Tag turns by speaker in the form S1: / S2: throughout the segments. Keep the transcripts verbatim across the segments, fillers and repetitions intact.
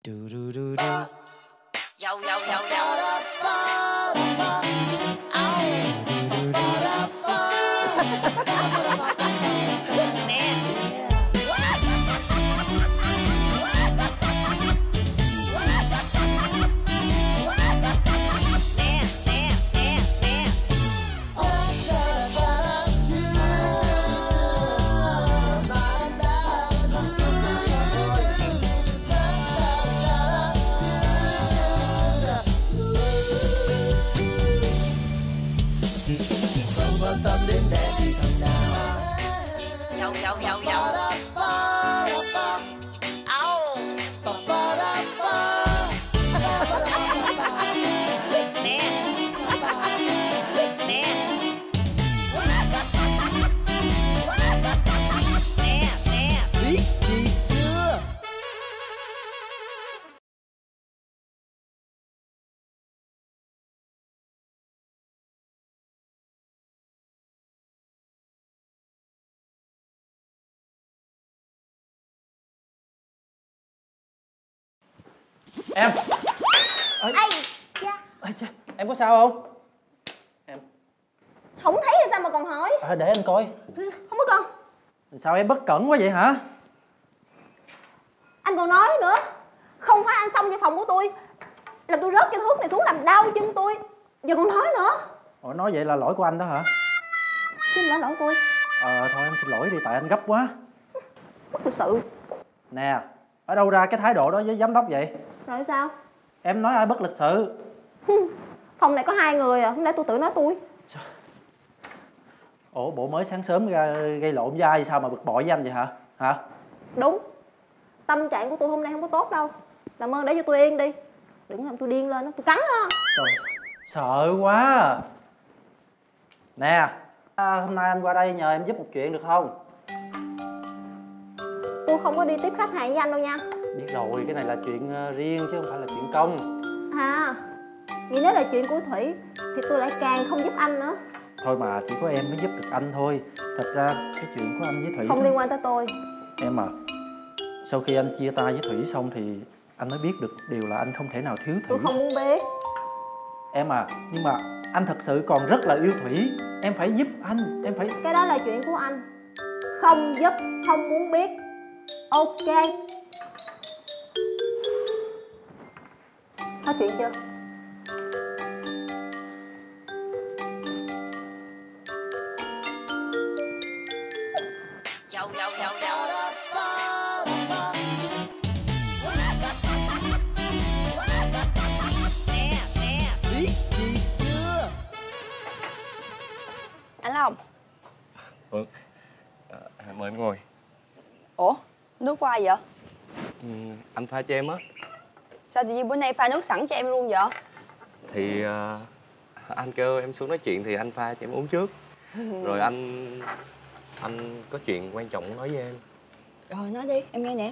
S1: Yo yo yo yo. Yo yo yo yo.
S2: Em. Ê,
S3: Ây cha.
S2: Ê, cha. Em có sao không? Em
S3: Không thấy thì sao mà còn hỏi?
S2: À, để anh coi.
S3: Không có con.
S2: Sao em bất cẩn quá vậy hả?
S3: Anh còn nói nữa. Không phải anh xông vào phòng của tôi là tôi rớt cái thước này xuống làm đau chân tôi. Giờ còn nói nữa.
S2: Ủa, nói vậy là lỗi của anh đó hả?
S3: Xin lỗi lỗi tôi.
S2: Ờ thôi anh xin lỗi đi, tại anh gấp quá.
S3: Bất lịch sự.
S2: Nè, ở đâu ra cái thái độ đó với giám đốc vậy?
S3: Rồi sao?
S2: Em nói ai bất lịch sự?
S3: Phòng này có hai người à, không lẽ tôi tự nói tôi.
S2: Ủa bộ mới sáng sớm ra gây lộn với ai sao mà bực bội với anh vậy hả? Hả?
S3: Đúng. Tâm trạng của tôi hôm nay không có tốt đâu. Làm ơn để cho tôi yên đi. Đừng làm tôi điên lên đó, tôi cắn đó.
S2: Trời, sợ quá. Nè, à, hôm nay anh qua đây nhờ em giúp một chuyện được không?
S3: Tôi không có đi tiếp khách hàng với anh đâu nha.
S2: Biết rồi, cái này là chuyện riêng chứ không phải là chuyện công.
S3: À, vậy nếu là chuyện của Thủy thì tôi lại càng không giúp anh nữa.
S2: Thôi mà chỉ có em mới giúp được anh thôi. Thật ra cái chuyện của anh với Thủy
S3: không
S2: đó...
S3: liên quan tới tôi.
S2: Em à, sau khi anh chia tay với Thủy xong thì anh mới biết được điều là anh không thể nào thiếu Thủy.
S3: Tôi không muốn biết.
S2: Em à, nhưng mà anh thật sự còn rất là yêu Thủy. Em phải giúp anh, em phải...
S3: Cái đó là chuyện của anh. Không giúp, không muốn biết. Ok. Hết chuyện chưa?
S1: Yo yo yo yo.
S4: Biết gì chưa?
S5: Anh Long.
S6: Ừ. À, mời em ngồi.
S5: Ủa, nước của ai vậy?
S6: Ừ, anh pha cho em á.
S5: Sao tự nhiên bữa nay pha nước sẵn cho em luôn vậy?
S6: Thì uh, anh kêu em xuống nói chuyện thì anh pha cho em uống trước. Rồi anh anh có chuyện quan trọng nói với em.
S5: Rồi nói đi, em nghe nè.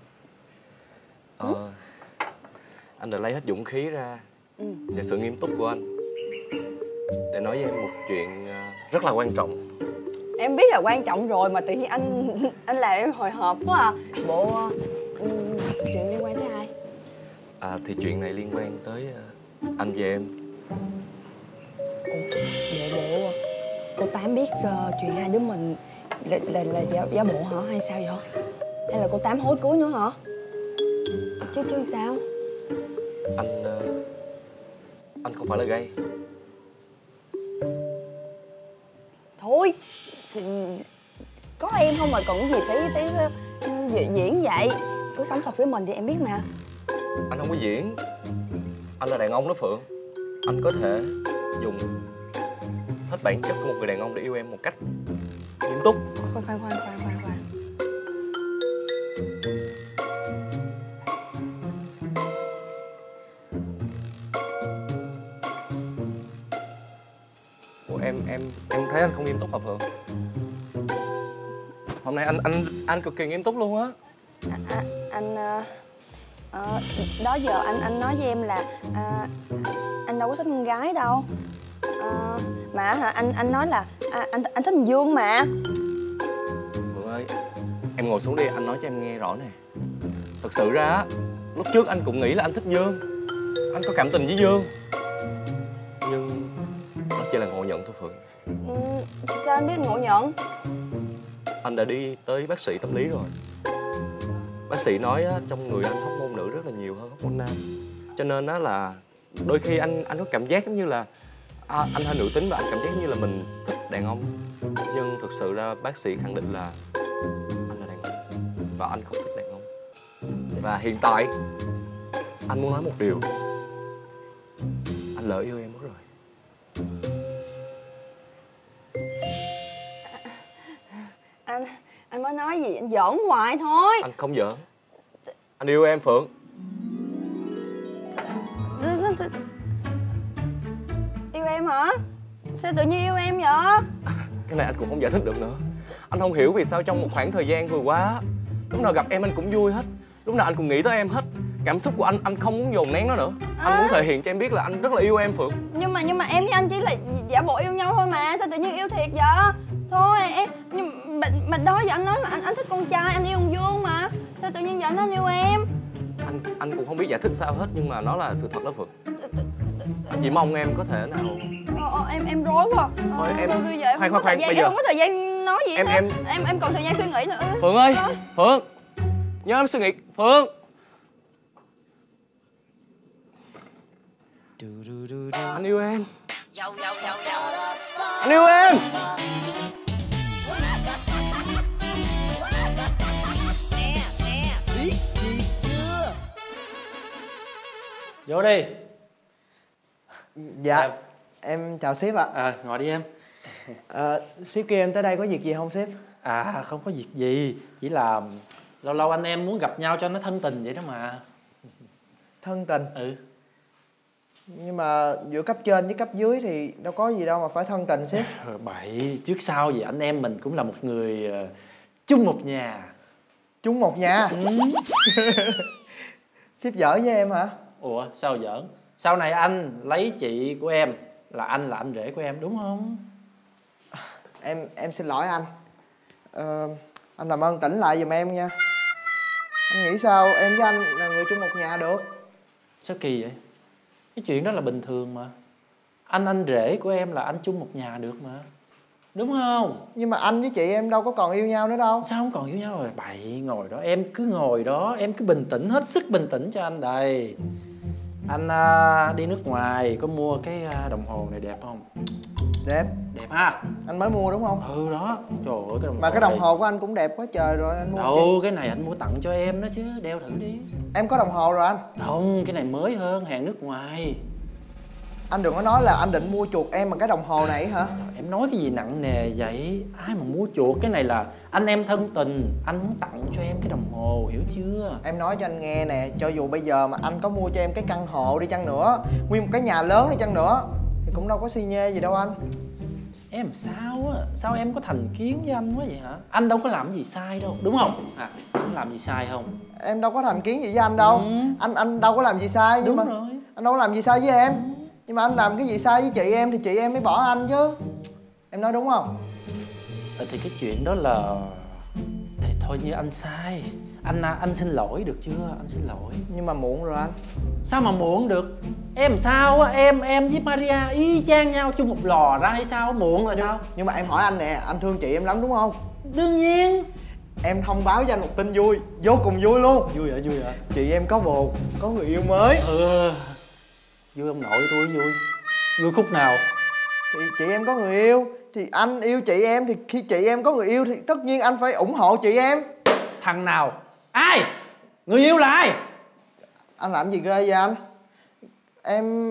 S6: Ờ, ừ? Anh đã lấy hết dũng khí ra
S5: ừ.
S6: và sự nghiêm túc của anh để nói với em một chuyện uh, rất là quan trọng.
S5: Em biết là quan trọng rồi mà tự nhiên anh anh làm em hồi hộp quá à. Bộ uh, chuyện liên quan tới ai?
S6: À, thì chuyện này liên quan tới uh, anh và em.
S5: Ủa, bộ bộ cô Tám biết uh, chuyện hai đứa mình là là, là giả, giả bộ hả hay sao vậy? Hay là cô Tám hối cưới nữa hả? Chứ chứ sao?
S6: Anh uh, anh không phải là gay.
S5: Thôi thì có em không mà cần gì phải phải uh, diễn vậy. Cứ sống thật với mình thì em biết mà.
S6: Anh không có diễn. Anh là đàn ông đó Phượng. Anh có thể dùng hết bản chất của một người đàn ông để yêu em một cách nghiêm túc.
S5: Khoan khoan khoan khoan khoan khoan.
S6: Ủa em em em thấy anh không nghiêm túc hả Phượng? Hôm nay anh anh anh cực kỳ nghiêm túc luôn á.
S5: À, à, anh uh, uh, đó giờ anh anh nói với em là uh, anh đâu có thích con gái đâu. Uh, mà hả anh anh nói là à, anh anh thích thằng Dương mà.
S6: Phượng ơi, em ngồi xuống đi, anh nói cho em nghe rõ nè. Thật sự ra á, lúc trước anh cũng nghĩ là anh thích Dương, anh có cảm tình với Dương, nhưng nó chỉ là ngộ nhận thôi Phượng.
S5: Ừ, sao anh biết ngộ nhận?
S6: Anh đã đi tới bác sĩ tâm lý rồi. Bác sĩ nói á, trong người anh hóc môn nữ rất là nhiều hơn hóc môn nam, cho nên á là đôi khi anh anh có cảm giác giống như là à, anh hơi nữ tính và anh cảm giác như là mình thích đàn ông, nhưng thực sự ra bác sĩ khẳng định là anh là đàn ông và anh không thích đàn ông. Và hiện tại anh muốn nói một điều, anh lỡ yêu em mất rồi.
S5: Anh anh mới nói gì anh giỡn hoài thôi.
S6: Anh không giỡn, anh yêu em Phượng.
S5: Yêu em hả? Sao tự nhiên yêu em vậy?
S6: Cái này anh cũng không giải thích được nữa. Anh không hiểu vì sao trong một khoảng thời gian vừa qua, lúc nào gặp em anh cũng vui hết, lúc nào anh cũng nghĩ tới em hết. Cảm xúc của anh anh không muốn dồn nén nó nữa. Anh à. muốn thể hiện cho em biết là anh rất là yêu em Phượng.
S5: Nhưng mà nhưng mà em với anh chỉ là giả bộ yêu nhau thôi mà, sao tự nhiên yêu thiệt vậy? Thôi em, nhưng mà, mà đó giờ anh nói là anh anh thích con trai, anh yêu ông Dương mà, sao tự nhiên giờ anh yêu em?
S6: Anh anh cũng không biết giải thích sao hết, nhưng mà nó là sự thật đó Phượng. Anh chỉ mong em có thể nào.
S5: Ờ, em em rối quá.
S6: Thôi em
S5: bây giờ em
S6: khoan
S5: không
S6: khoan khoan
S5: bây giờ em không có thời gian nói gì
S6: em
S5: hết.
S6: em
S5: em em còn thời gian suy nghĩ nữa.
S6: Phượng ơi, Phượng, nhớ em suy nghĩ. Phượng, anh yêu em. Anh yêu em.
S2: Vô đi.
S7: Dạ
S2: em,
S7: em chào sếp ạ.
S2: À, ngồi đi em.
S7: À, sếp kêu em tới đây có việc gì không sếp?
S2: À không có việc gì, chỉ là lâu lâu anh em muốn gặp nhau cho nó thân tình vậy đó mà.
S7: Thân tình?
S2: Ừ.
S7: Nhưng mà giữa cấp trên với cấp dưới thì đâu có gì đâu mà phải thân tình sếp.
S2: Bậy, trước sau gì anh em mình cũng là một người uh, chung một nhà.
S7: Chung một nhà? Ừ. Sếp giỡn với em hả?
S2: Ủa sao giỡn? Sau này anh lấy chị của em là anh là anh rể của em đúng không?
S7: Em em xin lỗi anh. Ờ, anh làm ơn tỉnh lại giùm em nha. Anh nghĩ sao em với anh là người chung một nhà được?
S2: Sao kỳ vậy? Cái chuyện đó là bình thường mà. Anh anh rể của em là anh chung một nhà được mà, đúng không?
S7: Nhưng mà anh với chị em đâu có còn yêu nhau nữa đâu.
S2: Sao không còn yêu nhau rồi? Bậy, ngồi đó em cứ ngồi đó, em cứ bình tĩnh, hết sức bình tĩnh cho anh đây. Anh à, đi nước ngoài có mua cái à, đồng hồ này đẹp không?
S7: Đẹp.
S2: Đẹp ha?
S7: Anh mới mua đúng không?
S2: Ừ đó. Trời ơi cái đồng
S7: mà
S2: hồ
S7: cái đồng
S2: này...
S7: hồ của anh cũng đẹp quá trời rồi anh mua.
S2: Đâu, cái này anh mua tặng cho em đó chứ, đeo thử đi.
S7: Em có đồng hồ rồi anh.
S2: Không, cái này mới hơn, hàng nước ngoài.
S7: Anh đừng có nói là anh định mua chuộc em bằng cái đồng hồ này hả?
S2: Em nói cái gì nặng nề vậy? Ai mà mua chuộc, cái này là anh em thân tình, anh muốn tặng cho em cái đồng hồ, hiểu chưa?
S7: Em nói cho anh nghe nè, cho dù bây giờ mà anh có mua cho em cái căn hộ đi chăng nữa, nguyên một cái nhà lớn đi chăng nữa, thì cũng đâu có xi nhê gì đâu anh.
S2: Em sao á, sao em có thành kiến với anh quá vậy hả? Anh đâu có làm gì sai đâu, đúng không? À, anh làm gì sai không?
S7: Em đâu có thành kiến gì với anh đâu. Ừ. Anh anh đâu có làm gì sai.
S2: Đúng
S7: nhưng mà
S2: rồi.
S7: Anh đâu có làm gì sai với em. Nhưng mà anh làm cái gì sai với chị em thì chị em mới bỏ anh chứ. Em nói đúng không?
S2: Ờ, thì cái chuyện đó là... Thì thôi như anh sai. Anh anh xin lỗi được chưa? Anh xin lỗi.
S7: Nhưng mà muộn rồi anh.
S2: Sao mà muộn được? Em sao á? Em em với Maria y chang nhau chung một lò ra hay sao? Muộn là
S7: nhưng,
S2: sao?
S7: Nhưng mà em hỏi anh nè, anh thương chị em lắm đúng không?
S2: Đương nhiên.
S7: Em thông báo cho anh một tin vui, vô cùng vui luôn.
S2: Vui hả? Vui hả?
S7: Chị em có bồ, có người yêu mới.
S2: Ừ. Vui ông nội tôi vui. Vui khúc nào?
S7: Thì chị em có người yêu, thì anh yêu chị em, thì khi chị em có người yêu thì tất nhiên anh phải ủng hộ chị em.
S2: Thằng nào? Ai? Người yêu là ai?
S7: Anh làm gì ghê vậy anh? Em...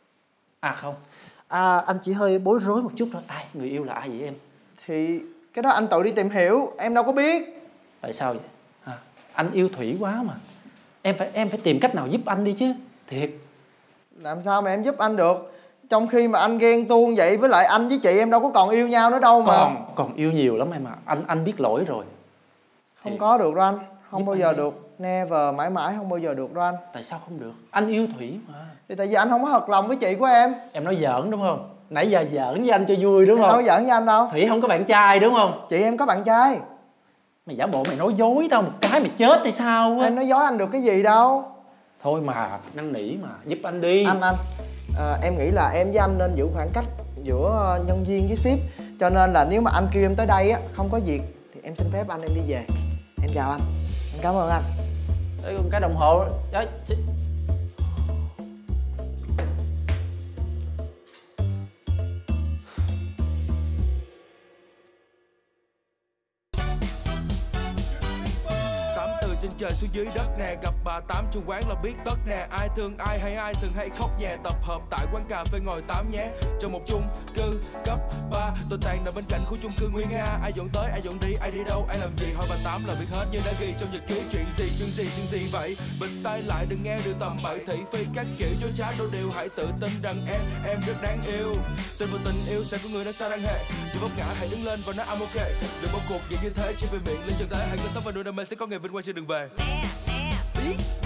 S2: À không, à, anh chỉ hơi bối rối một chút thôi. Ai? Người yêu là ai vậy em?
S7: Thì cái đó anh tự đi tìm hiểu, em đâu có biết.
S2: Tại sao vậy? À, anh yêu Thủy quá mà. Em phải em phải tìm cách nào giúp anh đi chứ. Thiệt.
S7: Làm sao mà em giúp anh được? Trong khi mà anh ghen tuông vậy, với lại anh với chị em đâu có còn yêu nhau nữa đâu mà.
S2: Còn, còn yêu nhiều lắm em ạ. Anh anh biết lỗi rồi.
S7: Không Thiệt. Có được đâu anh. Không giúp bao giờ đi. Được. Never, mãi mãi không bao giờ được đâu anh.
S2: Tại sao không được? Anh yêu Thủy mà.
S7: Thì tại vì anh không có thật lòng với chị của em. Em
S2: nói giỡn đúng không? Nãy giờ giỡn với anh cho vui đúng
S7: em
S2: không?
S7: Đâu có giỡn với anh đâu.
S2: Thủy không có bạn trai đúng không?
S7: Chị em có bạn trai.
S2: Mày giả bộ mày nói dối tao một cái mày chết hay sao á?
S7: Em nói dối anh được cái gì đâu.
S2: Thôi mà năn nỉ mà, giúp anh đi.
S7: Anh anh à, em nghĩ là em với anh nên giữ khoảng cách giữa nhân viên với ship. Cho nên là nếu mà anh kêu em tới đây á, không có việc thì em xin phép anh em đi về. Em chào anh. Em cảm ơn anh.
S2: Đây còn cái đồng hồ đấy.
S8: Trên trời xuống dưới đất nè, gặp bà tám trong quán là biết tất nè. Ai thương ai hay ai thường hay khóc nhè. Tập hợp tại quán cà phê ngồi tám nhé. Trong một chung cư cấp ba, tôi tàn nằm bên cạnh khu chung cư Nguyên Nga. Ai dọn tới ai dọn đi, ai đi đâu ai làm gì, hỏi bà tám là biết hết như đã ghi trong nhật ký. Chuyện gì chuyện gì chuyện gì vậy, bịt tai lại đừng nghe điều tầm bậy thị phi các kiểu dối trá đôi điều. Hãy tự tin rằng em em rất đáng yêu. Tin vào tình yêu sẽ có người đang xa đang hệ. Dù vấp ngã hãy đứng lên và nói I'm ok. Đừng bỏ cuộc vậy như thế chỉ vì miệng lên chân thế. Hãy cứ sống và nuôi đam mê sẽ có ngày vinh quang trên đường về.
S4: Nè, nè.
S8: Biết